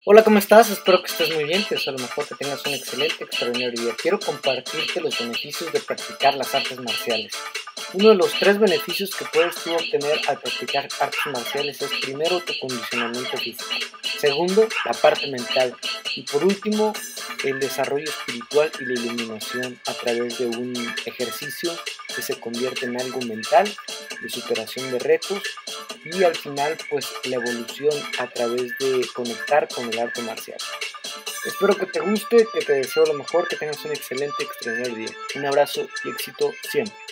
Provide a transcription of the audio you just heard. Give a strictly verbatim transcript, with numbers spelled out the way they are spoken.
Hola, ¿cómo estás? Espero que estés muy bien, que deseo a lo mejor que tengas un excelente, extraordinario día. Quiero compartirte los beneficios de practicar las artes marciales. Uno de los tres beneficios que puedes tú obtener al practicar artes marciales es primero tu condicionamiento físico, segundo la parte mental y por último el desarrollo espiritual y la iluminación a través de un ejercicio que se convierte en algo mental, de superación de retos y al final pues la evolución a través de conectar con el arte marcial. Espero que te guste, que te deseo lo mejor, que tengas un excelente, extraordinario día. Un abrazo y éxito siempre.